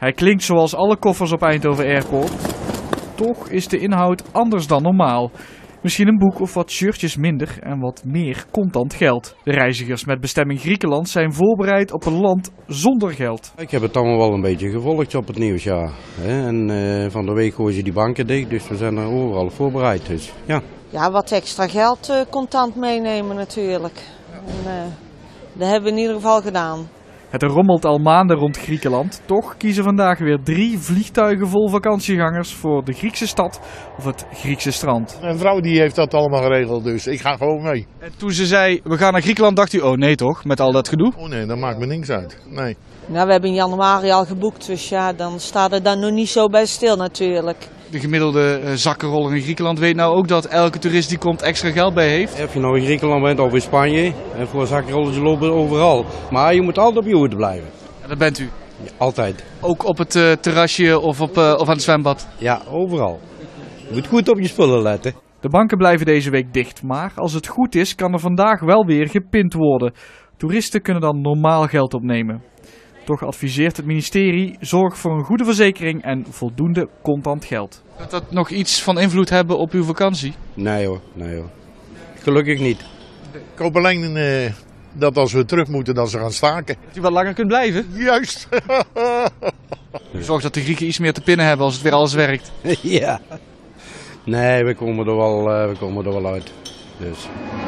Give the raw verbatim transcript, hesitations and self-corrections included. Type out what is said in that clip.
Hij klinkt zoals alle koffers op Eindhoven Airport. Toch is de inhoud anders dan normaal. Misschien een boek of wat shirtjes minder en wat meer contant geld. De reizigers met bestemming Griekenland zijn voorbereid op een land zonder geld. Ik heb het allemaal wel een beetje gevolgd op het nieuws, ja. En uh, van de week gooien ze die banken dicht, dus we zijn er overal voorbereid. Dus, ja. Ja, wat extra geld uh, contant meenemen natuurlijk. En, uh, dat hebben we in ieder geval gedaan. Het rommelt al maanden rond Griekenland. Toch kiezen vandaag weer drie vliegtuigen vol vakantiegangers voor de Griekse stad of het Griekse strand. Een vrouw die heeft dat allemaal geregeld, dus ik ga gewoon mee. En toen ze zei, we gaan naar Griekenland, dacht u, oh nee toch, met al dat gedoe? Oh nee, dat maakt me niks uit. Nee. Nou, we hebben in januari al geboekt, dus ja, dan staat het daar nog niet zo bij stil natuurlijk. De gemiddelde uh, zakkenroller in Griekenland weet nou ook dat elke toerist die komt extra geld bij heeft. Of je nou in Griekenland bent of in Spanje, en voor zakkenrollers lopen overal. Maar je moet altijd op je hoede blijven. En dat bent u? Ja, altijd. Ook op het uh, terrasje of, op, uh, of aan het zwembad? Ja, overal. Je moet goed op je spullen letten. De banken blijven deze week dicht, maar als het goed is kan er vandaag wel weer gepind worden. Toeristen kunnen dan normaal geld opnemen. Toch adviseert het ministerie, zorg voor een goede verzekering en voldoende contant geld. Gaat dat nog iets van invloed hebben op uw vakantie? Nee hoor, nee hoor. Gelukkig niet. Ik hoop alleen uh, dat als we terug moeten, dat ze gaan staken. Dat u wat langer kunt blijven? Juist. Zorg dat de Grieken iets meer te pinnen hebben als het weer alles werkt. Ja. Nee, we komen er wel, uh, we komen er wel uit. Dus.